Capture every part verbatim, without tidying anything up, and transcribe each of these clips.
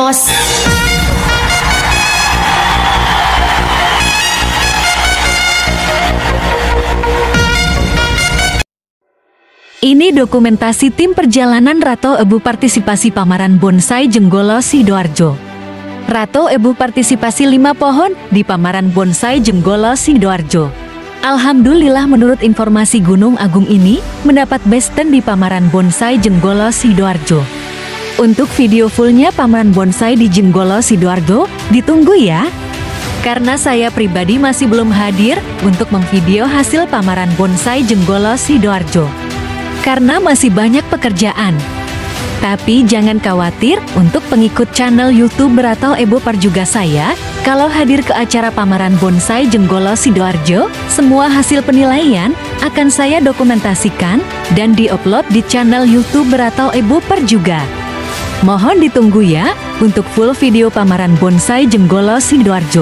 bos. Ini dokumentasi tim perjalanan Rato Ebu partisipasi pameran bonsai Jenggolo Sidoarjo. Rato Ebu partisipasi lima pohon di pameran bonsai Jenggolo Sidoarjo. Alhamdulillah menurut informasi Gunung Agung ini mendapat best ten di pameran bonsai Jenggolo Sidoarjo. Untuk video fullnya pameran bonsai di Jenggolo Sidoarjo ditunggu ya. Karena saya pribadi masih belum hadir untuk memvideo hasil pameran bonsai Jenggolo Sidoarjo. Karena masih banyak pekerjaan. Tapi jangan khawatir untuk pengikut channel YouTube Rato Ebu Parjuga saya, kalau hadir ke acara pameran bonsai Jenggolo Sidoarjo, semua hasil penilaian akan saya dokumentasikan dan diupload di channel YouTube Rato Ebu Parjuga. Mohon ditunggu ya untuk full video pameran bonsai Jenggolo Sidoarjo.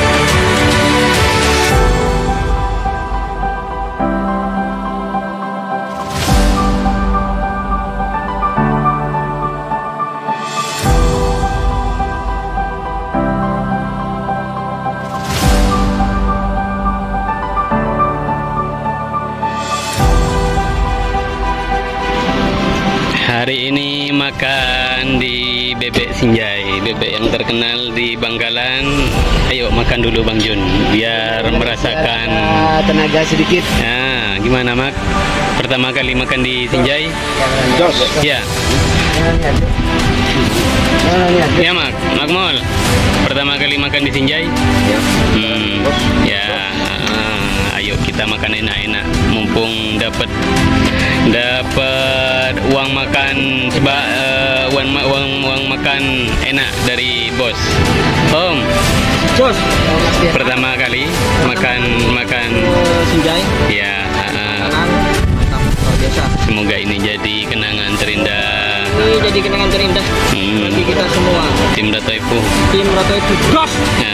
Hari ini makan di Bebek Sinjai, bebek yang terkenal di Bangkalan. Ayo makan dulu Bang Jun, biar merasakan tenaga sedikit. Nah, gimana Mak? Pertama kali makan di Sinjai? Jos. Ya. Ya Mak, Mak Mol. Pertama kali makan di Sinjai? Ya. Hmm, ya. Ah, ayo kita makan enak-enak, mumpung dapat dapat uang makan coba uh, uang, uang uang makan enak dari bos. Om, Jos. pertama kali makan makan Sinjai. Ya. Uh, Luar biasa. semoga ini jadi kenangan terindah. Ini jadi kenangan terindah Hmm. bagi kita semua. Tim Rato Ebu. Tim Rato Ebu. Jos. Nah.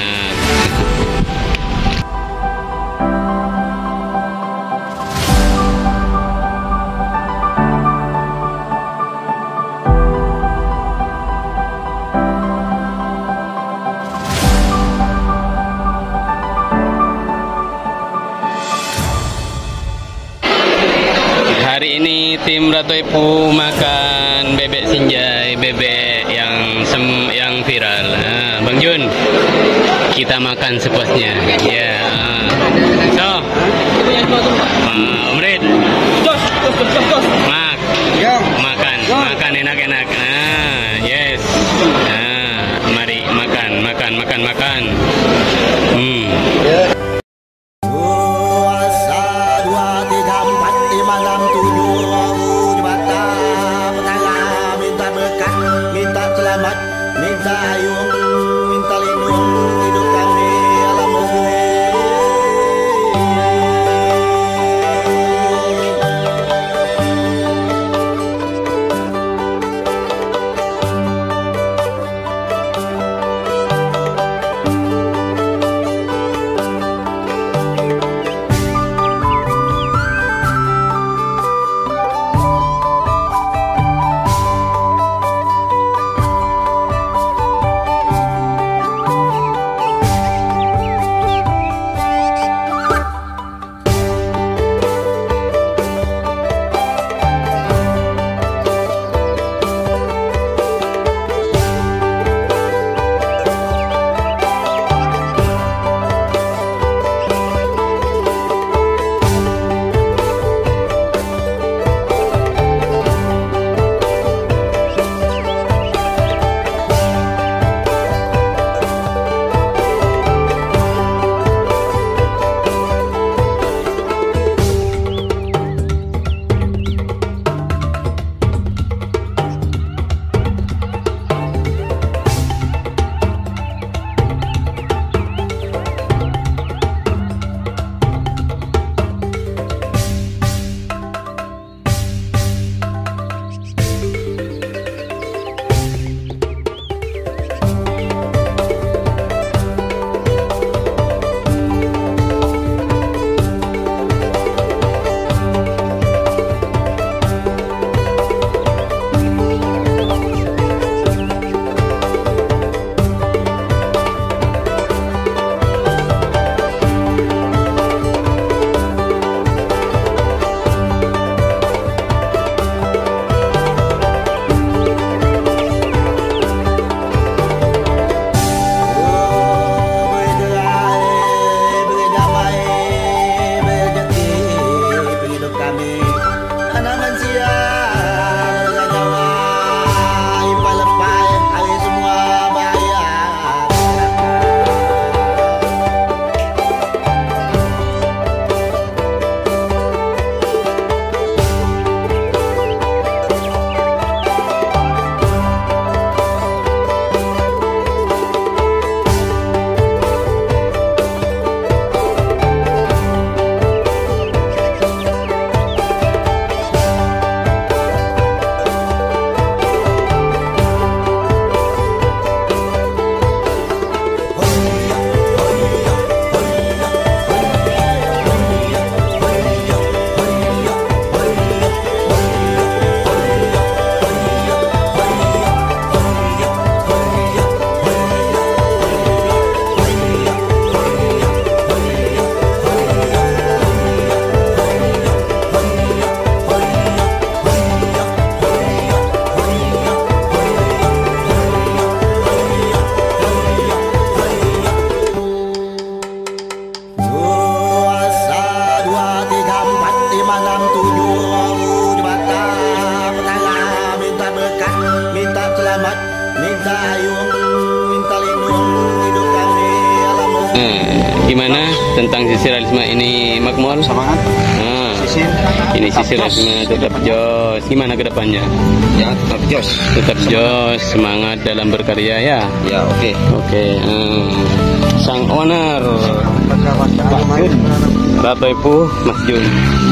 Hari ini tim Rato Ebu makan bebek Sinjai, bebek yang sem yang viral. Nah, Bang Jun, kita makan sepuasnya. Ya. So, uh, Om Red, Jos. Jos. Jos. Jos. Mak, makan, makan enak-enak. Nah, yes. Nah, mari makan, makan, makan, makan. Hmm. Minta ayung, minta lindung hidup kami alam muslimin. Gimana tentang sisi realisme ini makmur? Semangat. Nah, Sisir. ini Tetap sisi jos. realisme tetap jos. Gimana ke depannya? Ya, tetap jos. Tetap jos, semangat dalam berkarya ya. Ya, oke. Oke, hmm. Sang owner Pak Jun. Rato Epu Mas Jun.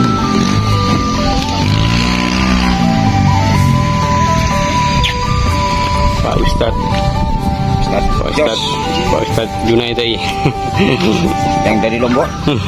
Pak Ustad, Ustaz Pak Ustad, Jos. Pak Ustad Junaitai. Yang dari Lombok.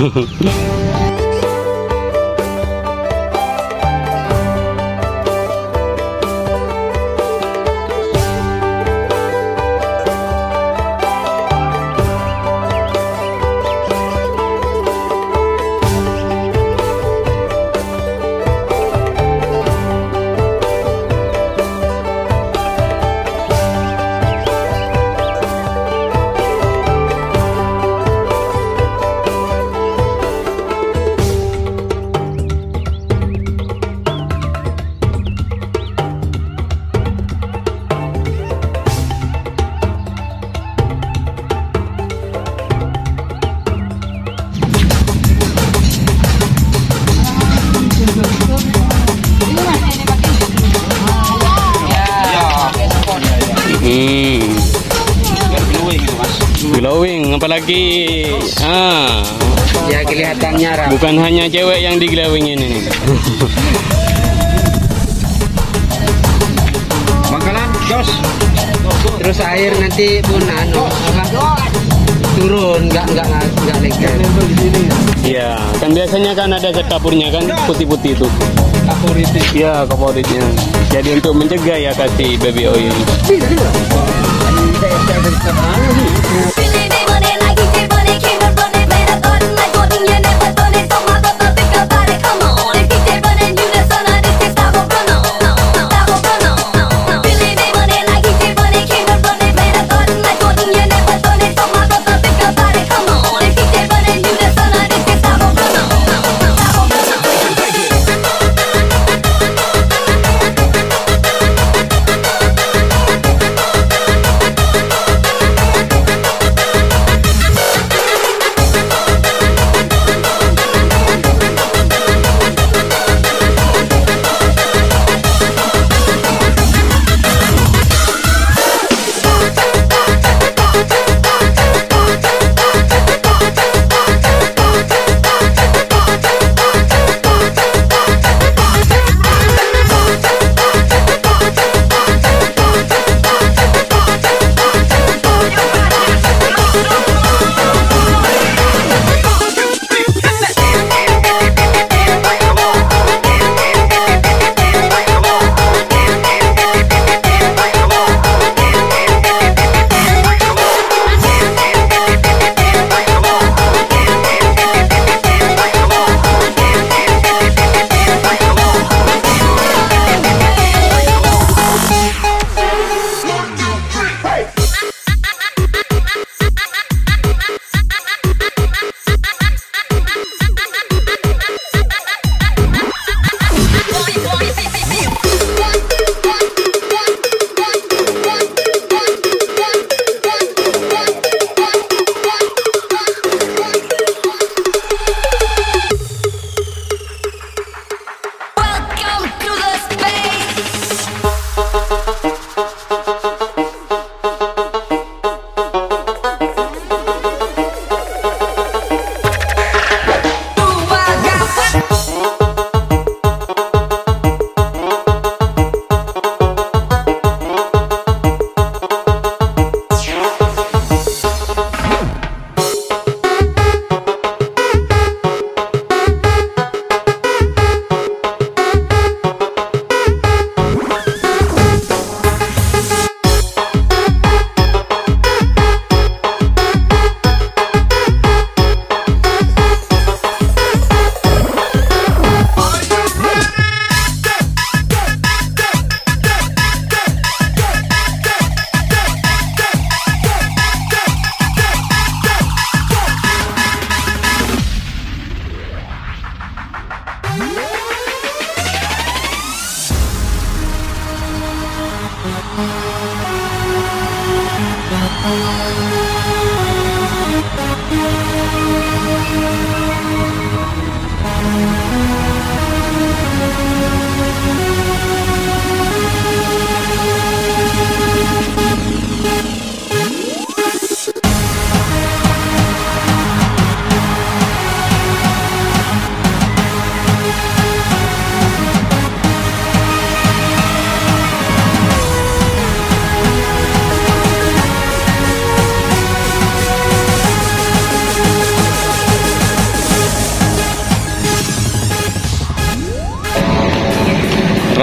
Hmm, Biar glowing gitu, Mas. glowing apalagi. Ah, Ya, kelihatannya rapi. bukan hanya cewek yang diglowingin ini. Bangkalan, jos. Terus air nanti pun anu apa? Turun, nggak nggak nggak lengket. Iya, kan biasanya kan ada zat kapurnya kan putih-putih itu. Favoritnya. Iya, favoritnya. Jadi untuk mencegah ya kasih baby oil.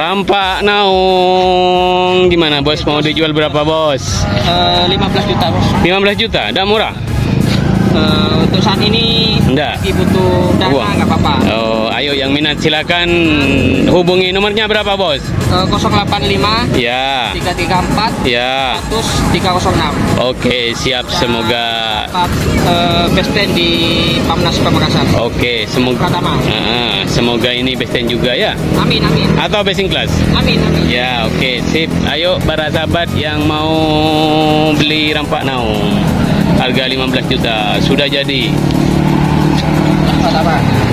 Rampak naung gimana bos? Mau dijual berapa bos? Eh, lima belas juta bos. lima belas juta, udah murah? Eh, untuk saat ini Enggak. lagi butuh dana Uang. nggak apa-apa. Oh, ayo yang minat silakan hubungi nomornya berapa bos? Eh, nol delapan lima Ya, tiga tiga empat ya. seratus tiga nol enam. Oke, siap. Semoga. Eh, best friend di Pamnas Pamekasan. Oke, semoga. Pratama. Ah, semoga ini besten juga ya. Amin amin. Atau basing class? Amin amin. Ya, oke, sip. Ayo para sahabat yang mau beli rampak naung. Harga lima belas juta sudah jadi. Pratama.